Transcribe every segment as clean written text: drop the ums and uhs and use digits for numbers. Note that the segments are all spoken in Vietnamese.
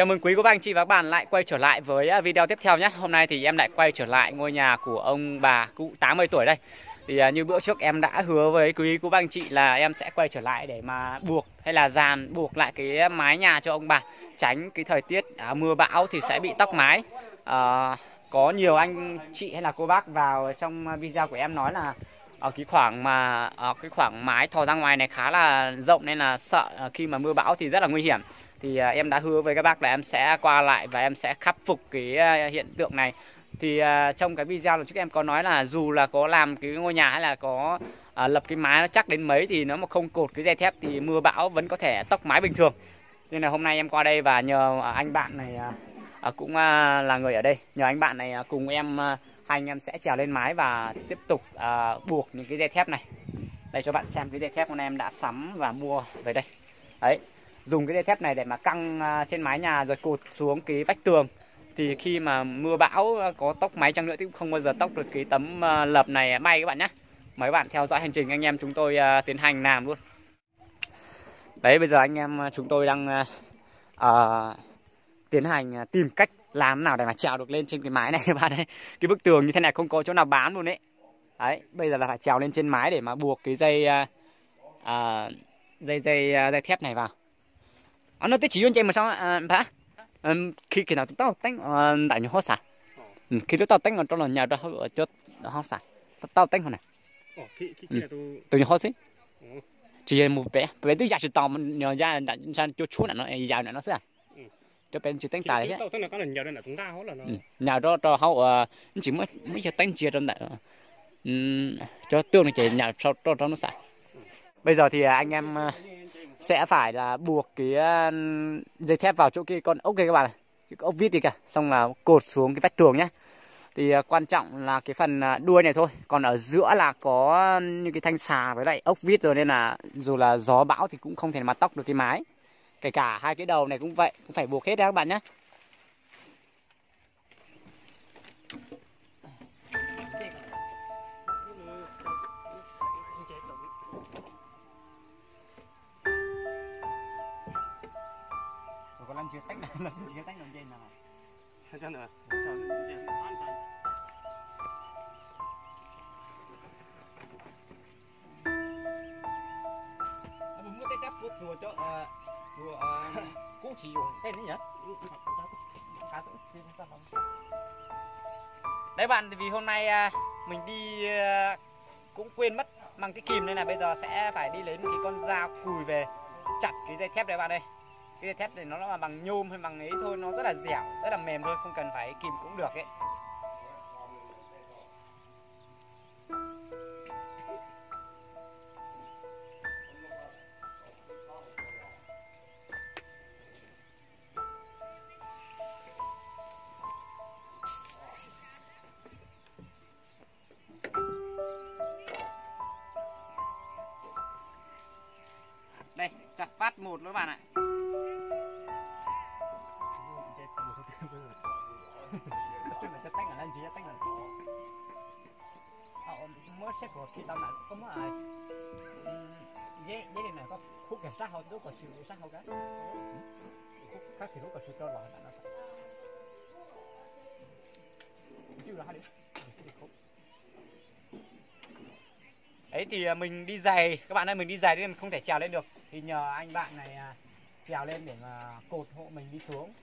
Chào mừng quý cô bác anh chị và các bạn lại quay trở lại với video tiếp theo nhé. Hôm nay thì em lại quay trở lại ngôi nhà của ông bà cụ 80 tuổi đây. Thì như bữa trước em đã hứa với quý cô bác anh chị là em sẽ quay trở lại để mà buộc hay là dàn buộc lại cái mái nhà cho ông bà, tránh cái thời tiết mưa bão thì sẽ bị tóc mái. Có nhiều anh chị hay là cô bác vào trong video của em nói là ở cái khoảng mái thò ra ngoài này khá là rộng, nên là sợ khi mà mưa bão thì rất là nguy hiểm. Thì em đã hứa với các bác là em sẽ qua lại và em sẽ khắc phục cái hiện tượng này. Thì trong cái video lần trước em có nói là dù là có làm cái ngôi nhà hay là có lập cái mái nó chắc đến mấy thì nếu mà không cột cái dây thép thì mưa bão vẫn có thể tốc mái bình thường. Nên là hôm nay em qua đây và nhờ anh bạn này cũng là người ở đây, nhờ anh bạn này cùng em, hai anh em sẽ trèo lên mái và tiếp tục buộc những cái dây thép này. Đây cho bạn xem cái dây thép con em đã sắm và mua về đây. Đấy, dùng cái dây thép này để mà căng trên mái nhà rồi cột xuống cái vách tường. Thì khi mà mưa bão có tốc máy chăng nữa thì cũng không bao giờ tốc được cái tấm lợp này bay các bạn nhé. Mấy bạn theo dõi hành trình anh em chúng tôi tiến hành làm luôn. Đấy, bây giờ anh em chúng tôi đang tiến hành tìm cách làm nào để mà trèo được lên trên cái mái này các bạn ấy. Cái bức tường như thế này không có chỗ nào bám luôn đấy. Đấy, bây giờ là phải trèo lên trên mái để mà buộc cái dây thép này vào. Nó tới chỉ cho mà sao hả? Khi nào tao tách đại nhỏ xả. Khi tao tách ở trong là nhà đó ở chỗ nó xả. Tao tách hồi này. Tôi nhỏ xí. Chỉ một bé tôi giả sử tao mình nhờ ra sang chỗ chuột nó giàu này nó sẽ. Cho bên chỉ tách tài thế. Tao nó có lần nhiều đây là chúng ta hốt là nó. Nhà đó cho hậu chỉ mới cho tách chia trong này. Cho tương này chỉ nhà sau cho nó xả. Bây giờ thì anh em sẽ phải là buộc cái dây thép vào chỗ cái con ốc kia các bạn này, cái ốc vít đi kìa, xong là cột xuống cái vách tường nhé. Thì quan trọng là cái phần đuôi này thôi, còn ở giữa là có những cái thanh xà với lại ốc vít rồi, nên là dù là gió bão thì cũng không thể mà tóc được cái mái. Kể cả hai cái đầu này cũng vậy, cũng phải buộc hết đấy các bạn nhé. Lần chưa tách làm dây nào. Cho nữa. Mình mua tay đắp của chùa cho cũng chỉ dùng tên đấy nhỉ? Đấy bạn, vì hôm nay mình đi cũng quên mất mang cái kìm, nên là bây giờ sẽ phải đi lấy một cái con dao cùi về chặt cái dây thép đây bạn đây. Cái dây thép này nó là bằng nhôm hay bằng ấy thôi, nó rất là dẻo, rất là mềm thôi, không cần phải kìm cũng được ấy. Đây, chặt phát một nữa bạn ạ. Mới xét của khi tao lại có mới ai dễ này có khúc kiểm sát hậu có sự sát hậu cái khúc khác thì có sự cho là nó sẽ chưa là hai đứa ấy. Thì mình đi giày các bạn ơi, mình đi giày nên mình không thể trèo lên được, thì nhờ anh bạn này trèo lên để mà cột hộ mình đi xuống.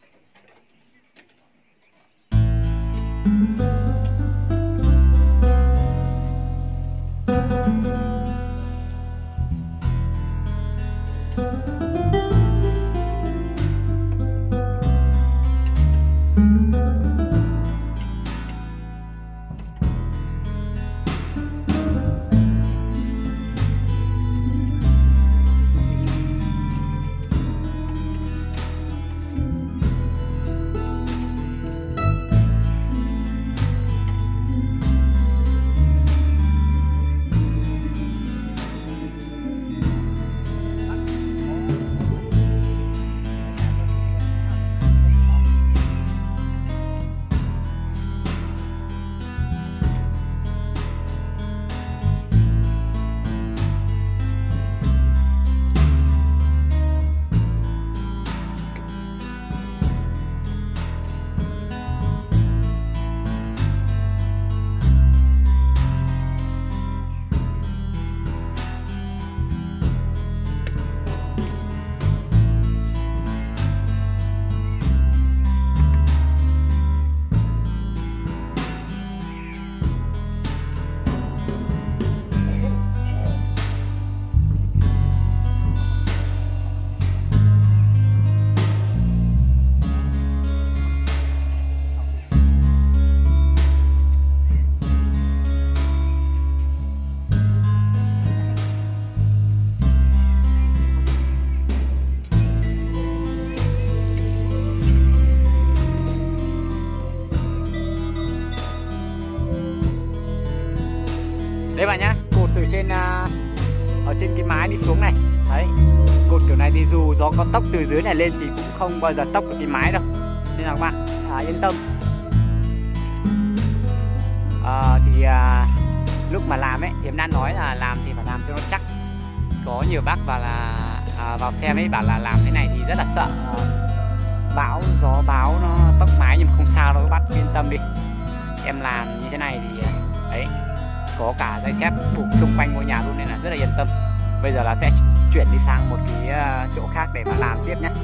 từ trên ở trên cái mái đi xuống này. Đấy, cột kiểu này thì dù gió có tốc từ dưới này lên thì cũng không bao giờ tốc được cái mái đâu, nên là các bạn yên tâm. Lúc mà làm ấy thì em đã nói là làm thì phải làm cho nó chắc. Có nhiều bác vào là vào xem ấy bảo là làm thế này thì rất là sợ bão gió báo nó tốc mái, nhưng mà không sao đâu các bác yên tâm đi. Em làm như thế này thì đấy, có cả dây thép buộc xung quanh ngôi nhà luôn nên là rất là yên tâm. Bây giờ là sẽ chuyển đi sang một cái chỗ khác để mà làm tiếp nhé.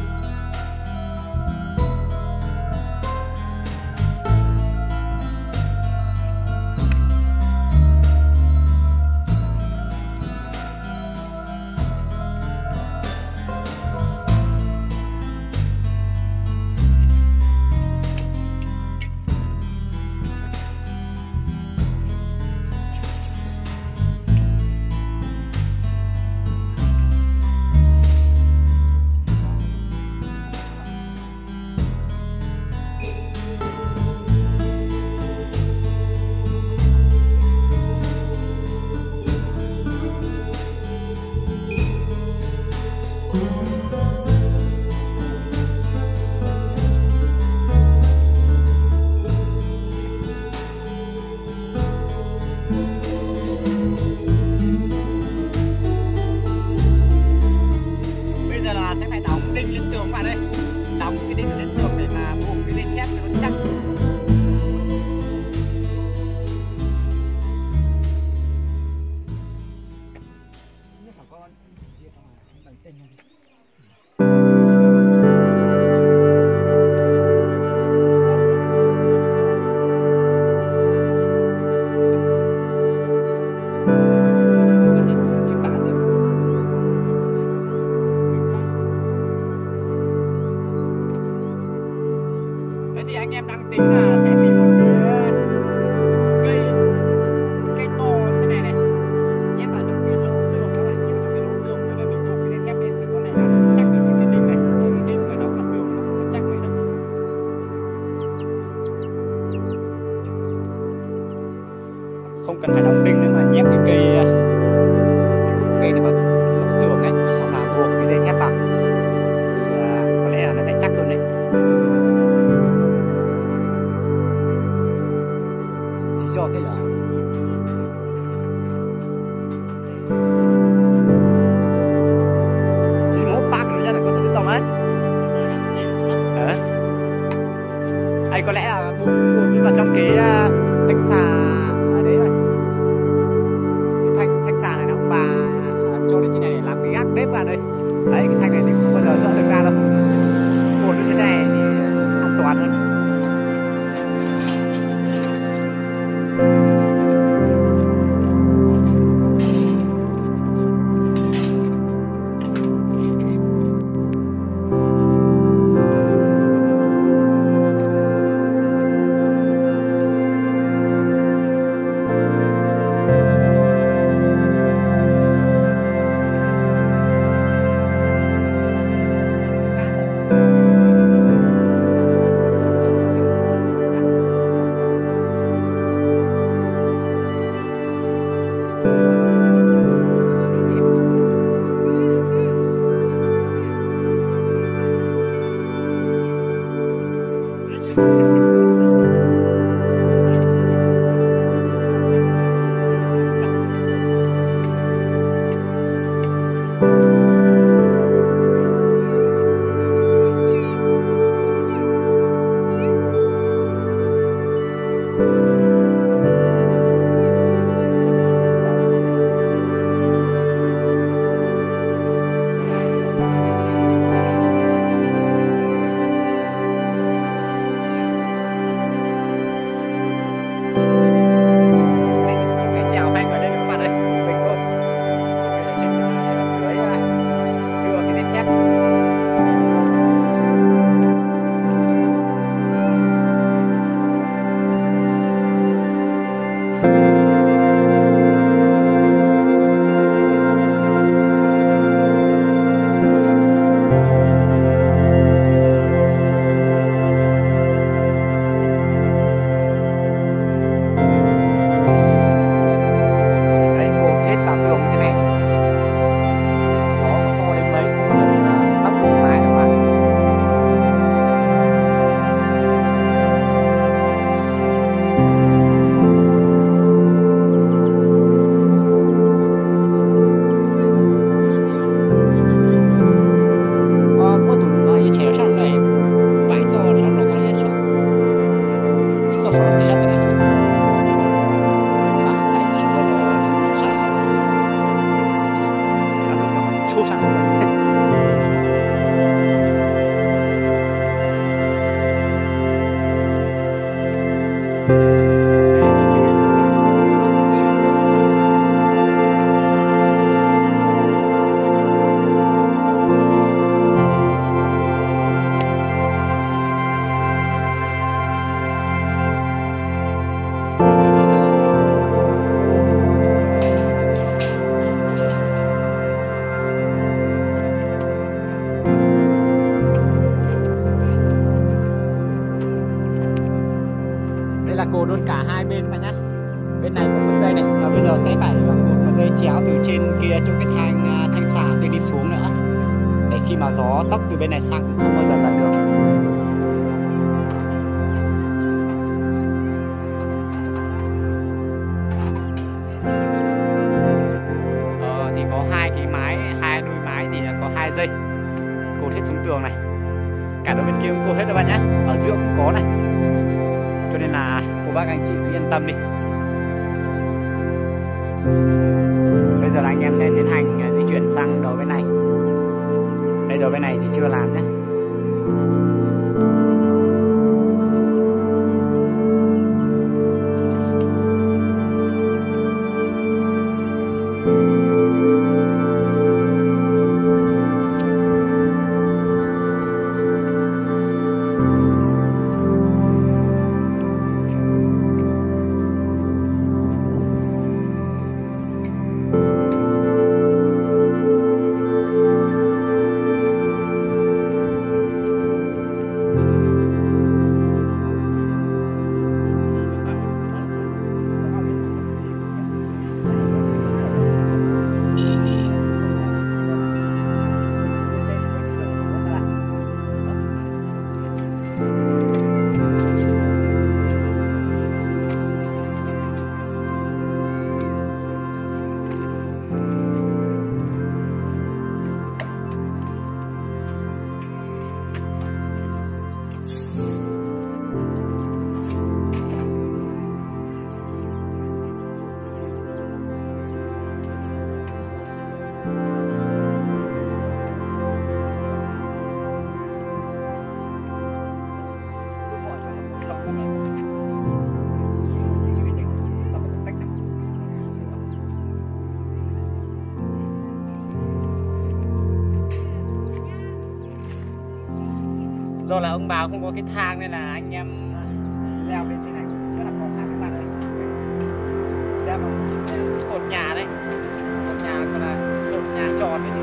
Sẽ phải đóng đinh lên tường các bạn ơi, đóng cái đinh lên tường để mà buộc cái dây thép cho nó chắc. Thì anh em đang tính là sẽ tìm một cái cây to như thế này này, nhét vào trong cái lỗ tường các bạn, nhét vào cái lỗ tường rồi mình buộc cái dây thép lên từ con này chốt sang. Là cột luôn cả hai bên bạn nhá. Bên này có một dây này và bây giờ sẽ phải cột một dây chéo từ trên kia chỗ cái thanh xà kia đi xuống nữa, để khi mà gió tốc từ bên này sang cũng không bao giờ là được. Thì có hai cái mái, hai đôi mái thì có 2 dây cột hết xuống tường này, cả đôi bên kia cũng cột hết rồi bạn nhá, ở giữa cũng có này. Cho nên là cô bác anh chị yên tâm đi. Bây giờ là anh em sẽ tiến hành di chuyển sang đầu bên này. Đây, đầu bên này thì chưa làm nhé. Do là ông bà không có cái thang nên là anh em leo lên trên này rất là khó khăn các bạn ơi. Leo bằng cột nhà đấy, cột nhà còn là cột nhà tròn đấy.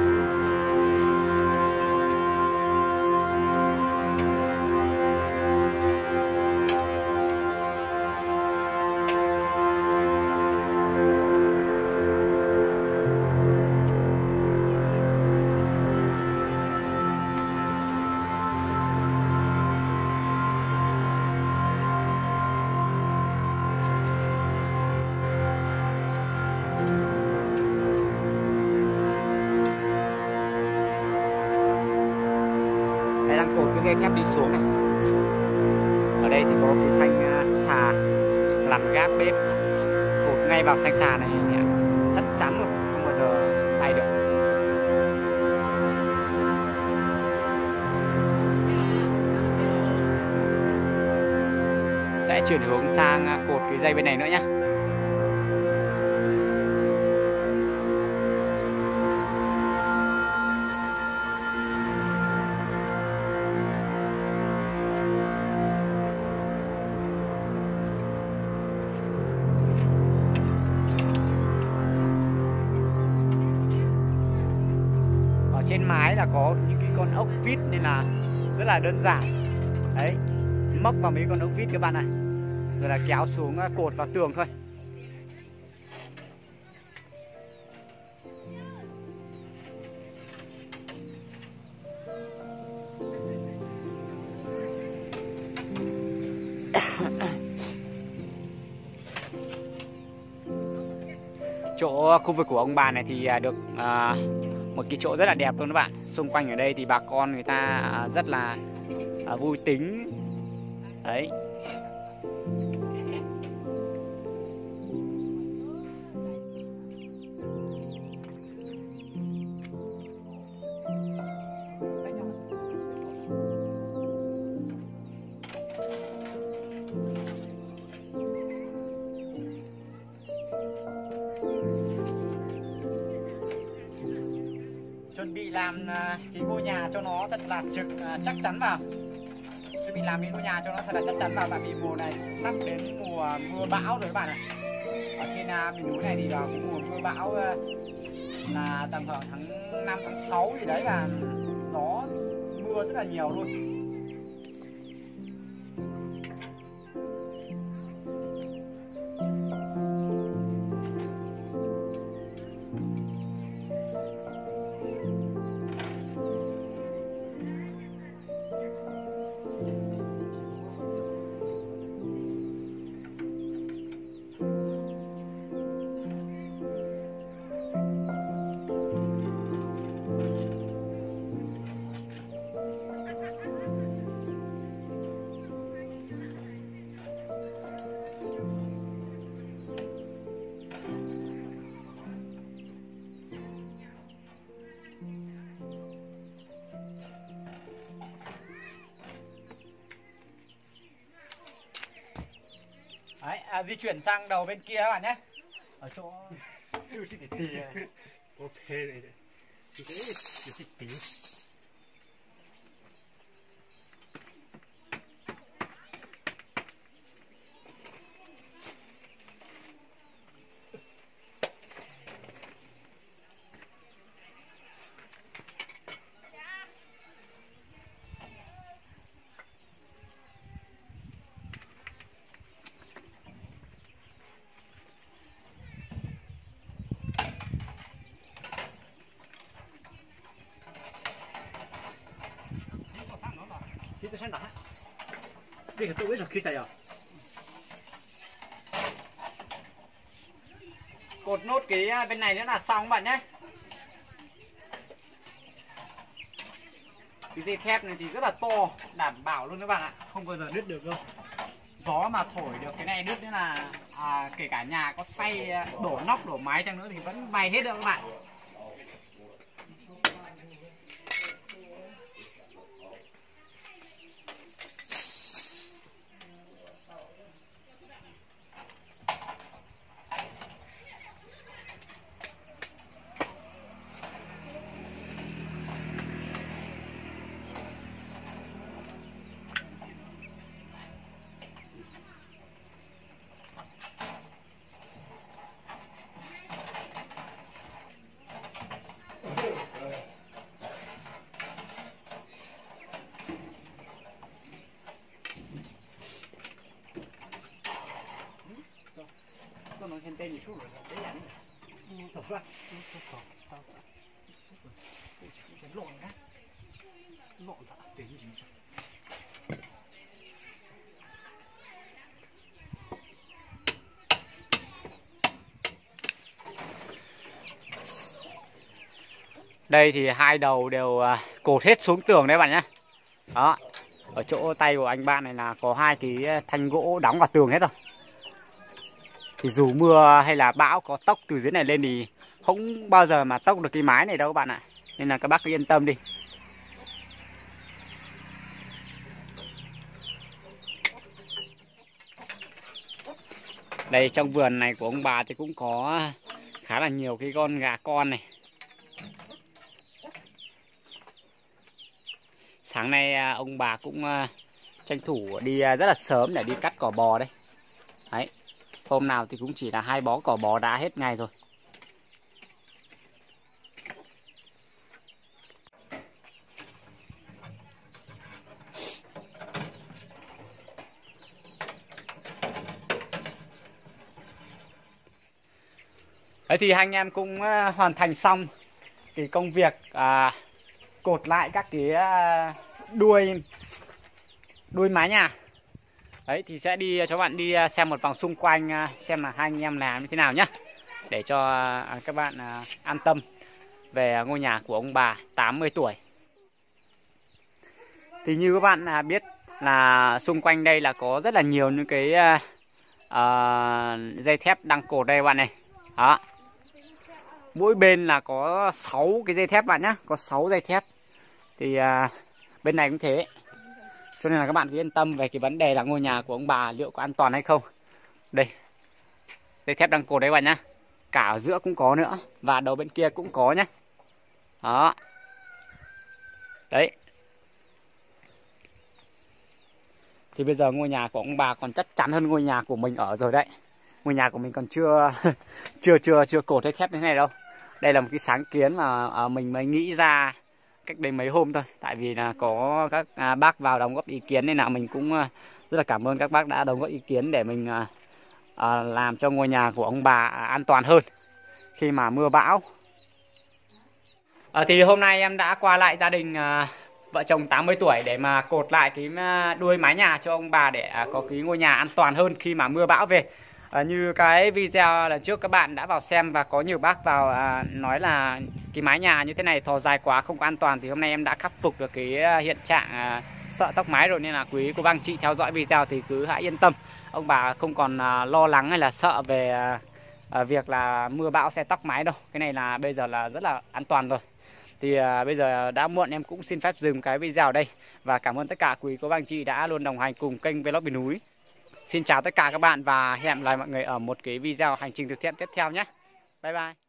Đang cột cái dây thép đi xuống này. Ở đây thì có cái thanh xà làm gác bếp, cột ngay vào thanh xà này chắc chắn luôn, không bao giờ bay được. Sẽ chuyển hướng sang cột cái dây bên này nữa nhé. Trên mái là có những cái con ốc vít nên là rất là đơn giản. Đấy, móc vào mấy con ốc vít các bạn này, rồi là kéo xuống cột vào tường thôi. Chỗ khu vực của ông bà này thì được một cái chỗ rất là đẹp luôn các bạn. Xung quanh ở đây thì bà con người ta rất là vui tính. Đấy. chuẩn bị làm cái ngôi nhà cho nó thật là chắc chắn vào. Chuẩn bị làm cái ngôi nhà cho nó thật là chắc chắn vào, tại vì mùa này sắp đến mùa mưa bão rồi các bạn ạ. Ở trên miền núi này thì vào cái mùa mưa bão là tầm khoảng tháng 5 tháng 6 gì đấy, là gió mưa rất là nhiều luôn. Đấy, di chuyển sang đầu bên kia các bạn nhé. Ở chỗ điều chỉnh tỉ Ok này. điều chỉnh tỉ. Cột nốt cái bên này nữa là xong các bạn nhé. Cái dây thép này thì rất là to, đảm bảo luôn các bạn ạ, không bao giờ đứt được đâu. Gió mà thổi được cái này đứt nữa là kể cả nhà có xây đổ nóc đổ mái chăng nữa thì vẫn bay hết được các bạn. Nó hiện tên chút rồi, đấy là thật ra lộn cái lộn đã tính gì chứ. Đây thì hai đầu đều cột hết xuống tường đấy bạn nhé. Đó, ở chỗ tay của anh bạn này là có hai cái thanh gỗ đóng vào tường hết rồi. Thì dù mưa hay là bão có tốc từ dưới này lên thì không bao giờ mà tốc được cái mái này đâu các bạn ạ. Nên là các bác cứ yên tâm đi. Đây trong vườn này của ông bà thì cũng có khá là nhiều cái con gà con này. Sáng nay ông bà cũng tranh thủ đi rất là sớm để đi cắt cỏ bò đây. Đấy. Hôm nào thì cũng chỉ là 2 bó cỏ bò đã hết ngày rồi. Đấy thì hai anh em cũng hoàn thành xong cái công việc cột lại các cái đuôi mái nhà. Đấy thì sẽ đi cho bạn đi xem một vòng xung quanh xem là hai anh em làm như thế nào nhá. Để cho các bạn an tâm về ngôi nhà của ông bà 80 tuổi. Thì như các bạn biết là xung quanh đây là có rất là nhiều những cái dây thép đang cột đây các bạn này. Đó. Mỗi bên là có 6 cái dây thép bạn nhá, có 6 dây thép. Thì bên này cũng thế. Cho nên là các bạn cứ yên tâm về cái vấn đề là ngôi nhà của ông bà liệu có an toàn hay không. Đây, dây thép đang cột đấy bạn nhá. Cả ở giữa cũng có nữa, và đầu bên kia cũng có nhá. Đó, Đấy. Thì bây giờ ngôi nhà của ông bà còn chắc chắn hơn ngôi nhà của mình ở rồi đấy. Ngôi nhà của mình còn chưa cột hết thép như thế này đâu. Đây là một cái sáng kiến mà mình mới nghĩ ra cách đây mấy hôm thôi. Tại vì là có các bác vào đóng góp ý kiến nên là mình cũng rất là cảm ơn các bác đã đóng góp ý kiến để mình làm cho ngôi nhà của ông bà an toàn hơn khi mà mưa bão. Thì hôm nay em đã qua lại gia đình vợ chồng 80 tuổi để mà cột lại cái đuôi mái nhà cho ông bà để có cái ngôi nhà an toàn hơn khi mà mưa bão về. Như cái video lần trước các bạn đã vào xem và có nhiều bác vào nói là cái mái nhà như thế này thò dài quá không có an toàn, thì hôm nay em đã khắc phục được cái hiện trạng sợ tóc mái rồi, nên là quý cô bác anh chị theo dõi video thì cứ hãy yên tâm, ông bà không còn lo lắng hay là sợ về việc là mưa bão sẽ tóc mái đâu. Cái này là bây giờ là rất là an toàn rồi. Thì bây giờ đã muộn, em cũng xin phép dừng cái video ở đây và cảm ơn tất cả quý cô bác anh chị đã luôn đồng hành cùng kênh Vlog Miền Núi. Xin chào tất cả các bạn và hẹn gặp lại mọi người ở một cái video hành trình thực hiện tiếp theo nhé. Bye bye.